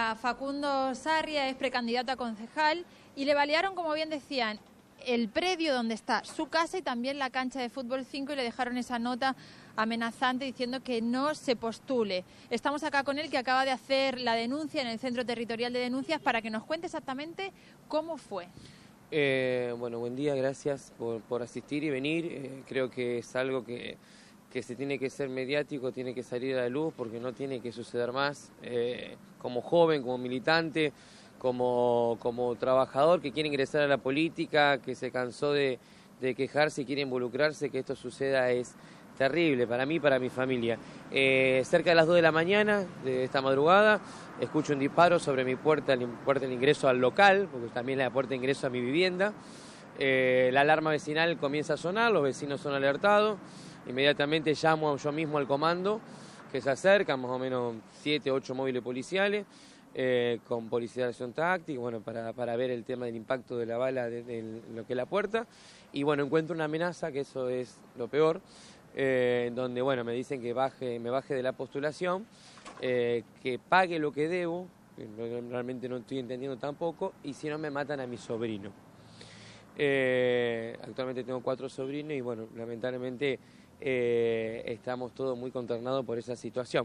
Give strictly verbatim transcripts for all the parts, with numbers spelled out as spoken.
Facundo Sarria es precandidato a concejal y le balearon, como bien decían, el predio donde está su casa y también la cancha de fútbol cinco y le dejaron esa nota amenazante diciendo que no se postule. Estamos acá con él, que acaba de hacer la denuncia en el Centro Territorial de Denuncias, para que nos cuente exactamente cómo fue. Eh, bueno, buen día, gracias por, por asistir y venir. Eh, creo que es algo que, que se tiene que ser mediático, tiene que salir a la luz porque no tiene que suceder más. Eh, como joven, como militante, como, como trabajador que quiere ingresar a la política, que se cansó de, de quejarse y quiere involucrarse, que esto suceda es terrible para mí y para mi familia. Eh, cerca de las dos de la mañana de esta madrugada escucho un disparo sobre mi puerta, la puerta de ingreso al local, porque también es la puerta de ingreso a mi vivienda. Eh, la alarma vecinal comienza a sonar, los vecinos son alertados. Inmediatamente llamo yo mismo al comando, que se acercan, más o menos siete, ocho móviles policiales, eh, con policía de acción táctica, bueno, para, para ver el tema del impacto de la bala de, de, de lo que es la puerta. Y bueno, encuentro una amenaza, que eso es lo peor, eh, donde bueno, me dicen que baje, me baje de la postulación, eh, que pague lo que debo, que realmente no estoy entendiendo tampoco, y si no me matan a mi sobrino. Eh, actualmente tengo cuatro sobrinos y bueno, lamentablemente eh, estamos todos muy consternados por esa situación.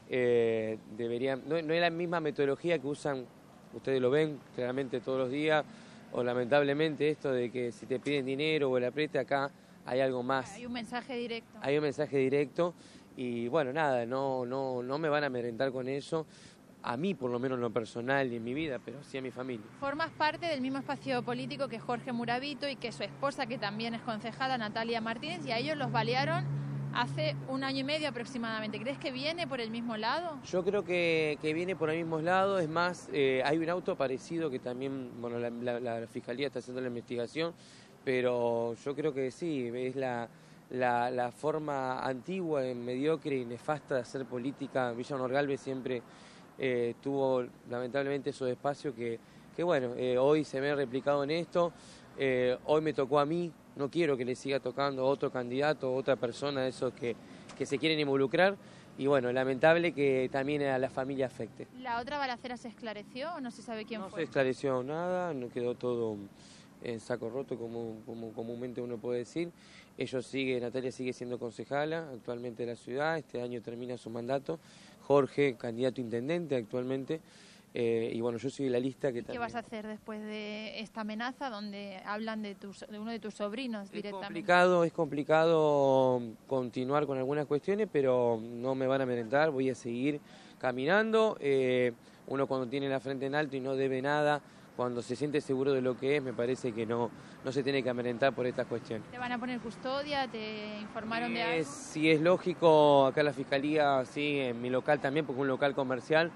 Eh, deberían, no, no es la misma metodología que usan, ustedes lo ven claramente todos los días, o lamentablemente esto de que si te piden dinero o el apriete, acá hay algo más. Hay un mensaje directo. Hay un mensaje directo y bueno, nada, no, no, no me van a amedrentar con eso. A mí, por lo menos en lo personal y en mi vida, pero sí a mi familia. Formas parte del mismo espacio político que Jorge Muravito y que su esposa, que también es concejala, Natalia Martínez, y a ellos los balearon hace un año y medio aproximadamente. ¿Crees que viene por el mismo lado? Yo creo que, que viene por el mismo lado. Es más, eh, hay un auto parecido que también, bueno, la, la, la Fiscalía está haciendo la investigación, pero yo creo que sí, es la... La, la forma antigua, mediocre y nefasta de hacer política. Villa Honor Galvez siempre eh, tuvo lamentablemente esos espacios que, que bueno, eh, hoy se ven replicados en esto. Eh, hoy me tocó a mí, no quiero que le siga tocando a otro candidato, otra persona de esos que, que se quieren involucrar. Y bueno, lamentable que también a la familia afecte. ¿La otra balacera se esclareció o no se sabe quién no fue? No se esclareció nada, no quedó todo en saco roto, como, como comúnmente uno puede decir. Ellos sigue, Natalia sigue siendo concejala actualmente de la ciudad, este año termina su mandato. Jorge, candidato a intendente actualmente. Eh, y bueno, yo soy de la lista que ¿Qué también... vas a hacer después de esta amenaza donde hablan de, tus, de uno de tus sobrinos es directamente? Complicado, es complicado continuar con algunas cuestiones, pero no me van a amedrentar, voy a seguir caminando. Eh, uno cuando tiene la frente en alto y no debe nada, cuando se siente seguro de lo que es, me parece que no, no se tiene que amedrentar por estas cuestiones. ¿Te van a poner custodia? ¿Te informaron de algo? Sí, es lógico, acá la Fiscalía, sí, en mi local también, porque es un local comercial,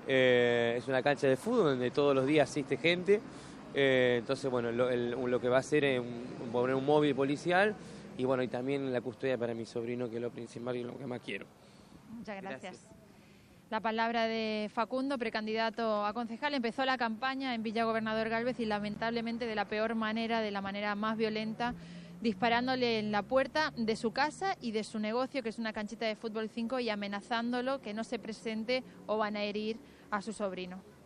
eh, es una cancha de fútbol donde todos los días asiste gente, eh, entonces bueno, lo, el, lo que va a hacer es un, poner un móvil policial y bueno, y también la custodia para mi sobrino, que es lo principal y lo que más quiero. Muchas gracias. Gracias. La palabra de Facundo, precandidato a concejal. Empezó la campaña en Villa Gobernador Galvez y lamentablemente de la peor manera, de la manera más violenta, disparándole en la puerta de su casa y de su negocio, que es una canchita de fútbol cinco, y amenazándolo que no se presente o van a herir a su sobrino.